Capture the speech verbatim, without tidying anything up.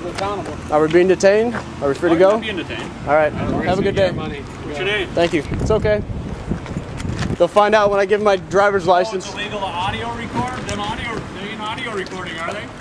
accountable. Are we being detained? Are we free oh, to go? You're being detained. All right. Uh, Have a good day. Money. What's your name? Thank you. It's okay. They'll find out when I give my driver's license. Oh, it's illegal to audio record? Them audio, they ain't audio recording, are they?